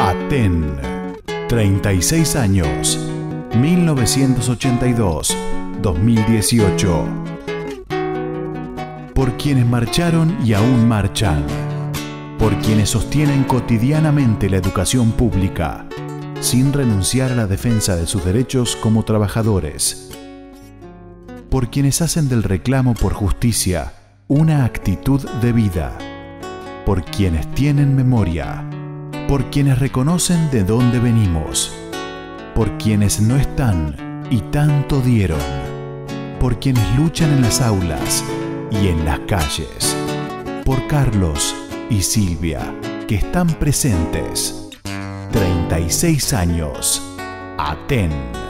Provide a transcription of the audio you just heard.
Aten, 36 años, 1982-2018. Por quienes marcharon y aún marchan. Por quienes sostienen cotidianamente la educación pública, sin renunciar a la defensa de sus derechos como trabajadores. Por quienes hacen del reclamo por justicia una actitud de vida. Por quienes tienen memoria. Por quienes reconocen de dónde venimos. Por quienes no están y tanto dieron. Por quienes luchan en las aulas y en las calles. Por Carlos y Silvia, que están presentes. 36 años. Aten.